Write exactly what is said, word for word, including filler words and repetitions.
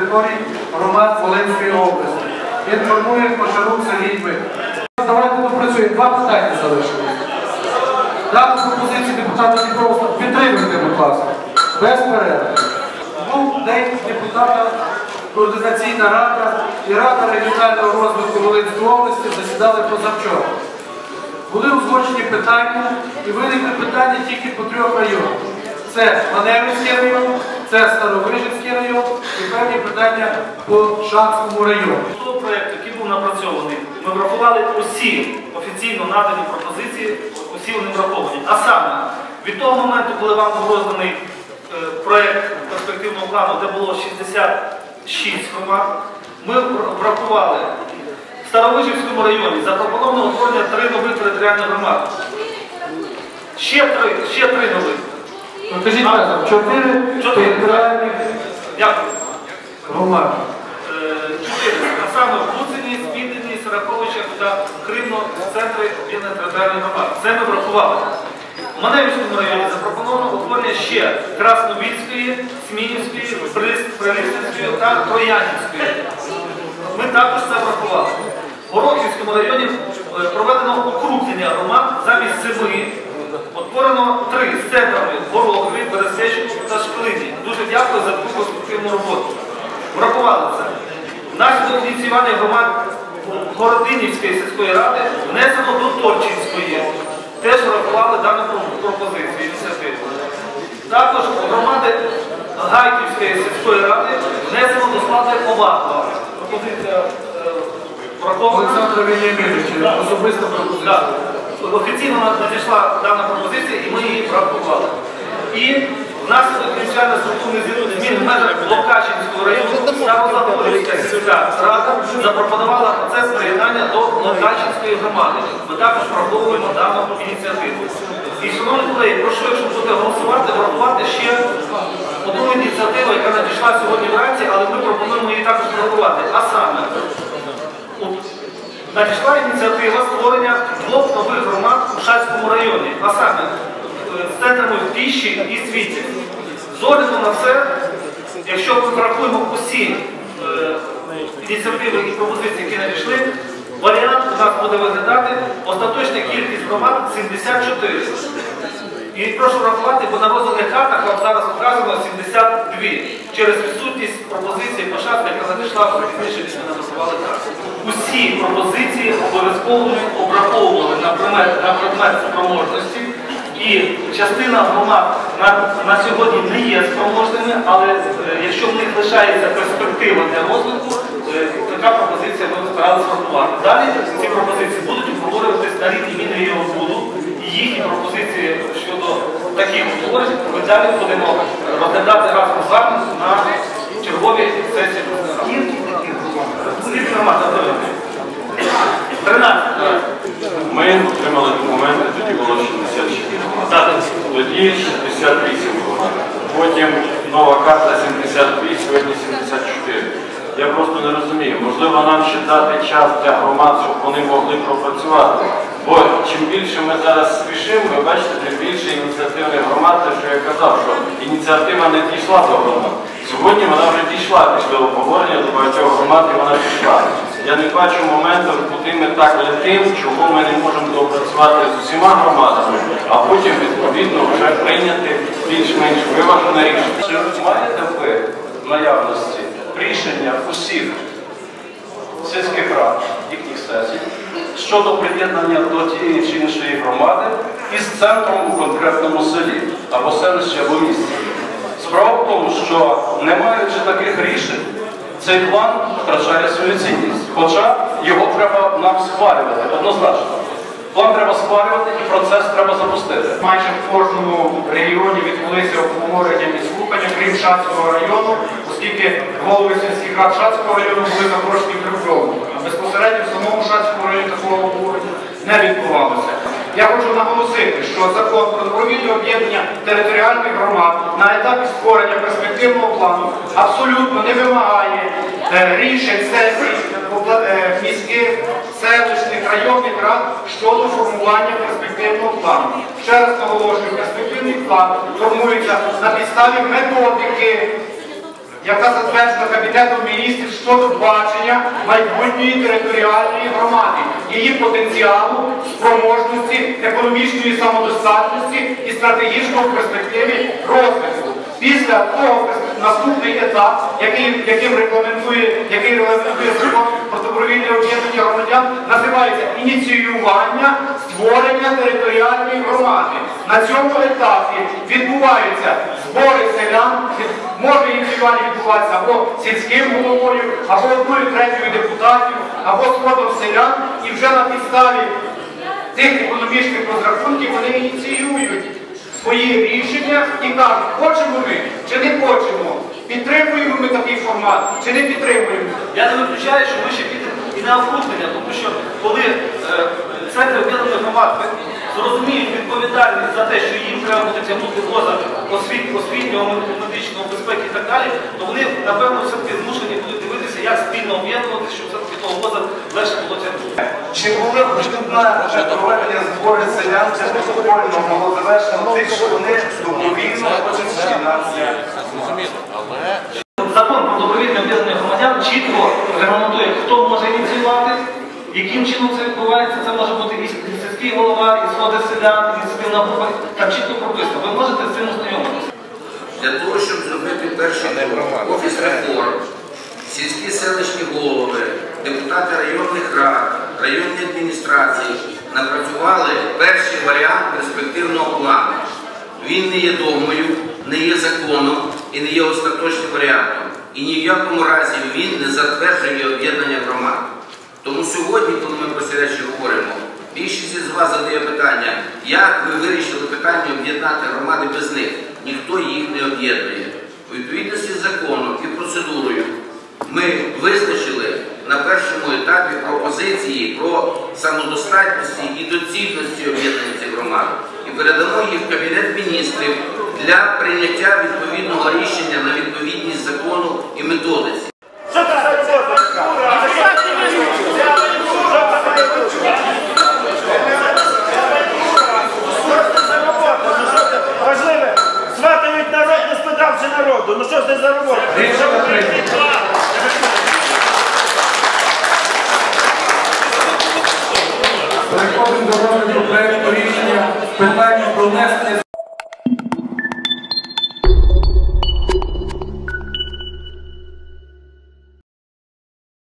територій громад Волинської області. Інформує Кошарук Сергій Дмитрович. Давайте допрацюємо. Два питання залишилися. Дану пропозицію депутата Дніпровського підтримуйте, будь ласка. Без перерви. Був день депутата, координаційна рада і Рада регіонального розвитку Волинської області засідали позавчора. Були узгоджені питання і виникли питання тільки по трьох районах. Це Маневицький район, це Старовижівський район і певні питання по Шацькому району. Той проєкт, який був напрацьований, ми врахували усі офіційно надані пропозиції, усі вони враховані. А саме, від того моменту, коли вам був розданий е, проєкт перспективного плану, де було шістдесят шість громад, ми врахували в Старовижівському районі запропоновано утворення три нових територіальних громад. Ще три, ще три нових. Ну, кажіть разом, чотири територіальних громади. Чотири. А саме в Луцині, Спідені, Сараковичах та Кривно центри об'єднаних територіальних громад. Це ми врахували. В Маневицькому районі запропоновано утворення ще Красновільської, Смінівської, Прилісненської та Троянівської. Ми також це врахували. В Горохівському районі проведено округлення громад замість семи. Утворено три з центрами Горохові, Берестечку та Шклині. Дуже дякую за таку конструктивну роботу. Врахували це. Внаслідок ініціювання громад Городинівської сільської ради внесено до Торчинської. Теж врахували дану пропозицію, ініціативу. Також громади Гайківської сільської ради внесено до складу Овакова. Пропозиція врахована. Олександр Вільямінович, особиста пропозиція. Офіційно надійшла дана пропозиція і ми її врахували. І внаслідок ініціальної структурних змін в межах Локачинського району Старозагорівська сільська рада запропонувала процес приєднання до Локачинської громади. Ми також враховуємо дану ініціативу. І, шановні колеги, прошу, якщо будете голосувати, врахувати ще одну ініціативу, яка надійшла сьогодні вранці, але ми пропонуємо її також врахувати. А саме, надійшла ініціатива створення двох нових громад у Шацькому районі, а саме з центрами в Піщі і Світі. З огляду на все, якщо ми врахуємо усі е, ініціативи і пропозиції, які надійшли, варіант у нас буде виглядати остаточна кількість громад сімдесят чотири. І прошу врахувати, бо на розданих картах вам зараз вказано сімдесят два. Через відсутність пропозиції Пошацька, яка надійшла пізніше, ніж ми надавали карти. Усі пропозиції обов'язково обраховували на предмет, на предмет спроможності. І частина громад на, на сьогодні не є спроможними, але е, якщо в них лишається перспектива для розвитку, е, така пропозиція ми старалися врахувати. Далі ці пропозиції будуть обговорюватися на рівні Мінрегіонбуду. І їхні пропозиції щодо таких утворень ми далі будемо розглядати разом з вами на черговій сесії. Скільки громад? тринадцять. Ми отримали документи, тоді було шістдесят шість. Тоді шістдесят вісім було. Потім нова карта сімдесят два, сьогодні сімдесят чотири. Я просто не розумію. Можливо, нам ще дати час для громад, щоб вони могли пропрацювати. Бо чим більше ми зараз спішимо, ви бачите, тим більше ініціативних громад, те, що я казав, що ініціатива не дійшла до громад. Сьогодні вона вже дійшла після обговорення до багатьох громад, і вона пішла. Я не бачу моменту, куди ми так летимо, чого ми не можемо допрацювати з усіма громадами, а потім, відповідно, вже прийняти більш-менш виважене рішення. Чи маєте ви в наявності рішення усіх сільських рад, їхніх сесій, щодо приєднання до тієї чи іншої громади із центром у конкретному селі, або селищі, або місті? Справа в тому, що не маючи таких рішень, цей план втрачає свою цінність, хоча його треба нам схвалювати, однозначно. План треба схвалювати і процес треба запустити. Майже в кожному регіоні відбулися обговорення і слухання, крім Шацького району, оскільки голови сільських рад Шацького району були запрошені в Кривдовому. А безпосередньо в самому Шацькому районі такого обговорення не відбувалося. Я хочу наголосити, що закон про добровільне об'єднання територіальних громад на етапі створення перспективного плану абсолютно не вимагає е, рішень сесій е, міських, селищних, районних рад щодо формування перспективного плану. Ще раз наголошую, перспективний план формується на підставі методики, яка затверджена Кабінетом міністрів щодо бачення майбутньої територіальної громади, її потенціалу, спроможності, економічної самодостатності і стратегічного в перспективі розвитку. Після того наступний етап, який, яким регламентує, який регламентує закон про добровільне об'єднання громадян, називається ініціювання створення територіальної громади. На цьому етапі відбуваються збори селян, може ініціювання відбуватися або сільським головою, або одною третьою депутатів, або сходом селян, і вже на підставі тих економічних розрахунків вони ініціюють свої рішення і кажуть, хочемо ми чи не хочемо, підтримуємо ми такий формат чи не підтримуємо. Я не виключаю, що ми ще підемо і на окруження, тому що коли е, центри об'єднаних громад зрозуміють відповідальність за те, що їм треба буде тягнути воза освіт, освітнього, медичного, безпеки і так далі, то вони, напевно, все-таки змушені будуть дивитися, як спільно об'єднуватися, щоб все-таки того воза легше було тягнути. Чи були хоч одна проведення зборів селян, це протокольно було завершено тих, що вони добровільно хочуть з'єднатися? Закон про добровільне об'єднання громадян чітко регламентує, хто може ініціювати, яким чином це відбувається. Це може бути і сільський голова, і сходи селян, і ініціативна група. Там чітко прописано. Ви можете з цим ознайомитися. Для того, щоб зробити перший офіс реформ, сільські селищні голови, депутати районних рад, районні адміністрації напрацювали перший варіант перспективного плану. Він не є догмою, не є законом і не є остаточним варіантом. І ні в якому разі він не затверджує об'єднання громад. Тому сьогодні, коли ми про ці речі говоримо, більшість із вас задає питання, як ви вирішили питання об'єднати громади без них. Ніхто їх не об'єднує. У відповідності з законом і процедурою ми визначили на першому етапі пропозиції про самодостатності і доцільності об'єднання цих громад. І передамо їх в Кабінет міністрів для прийняття відповідного рішення на відповідність закону і методиці. Важливе, сватають народ, не спитавши народу. Ну що ж це за робота? Переходимо до розгляду проекту рішення питання про внесення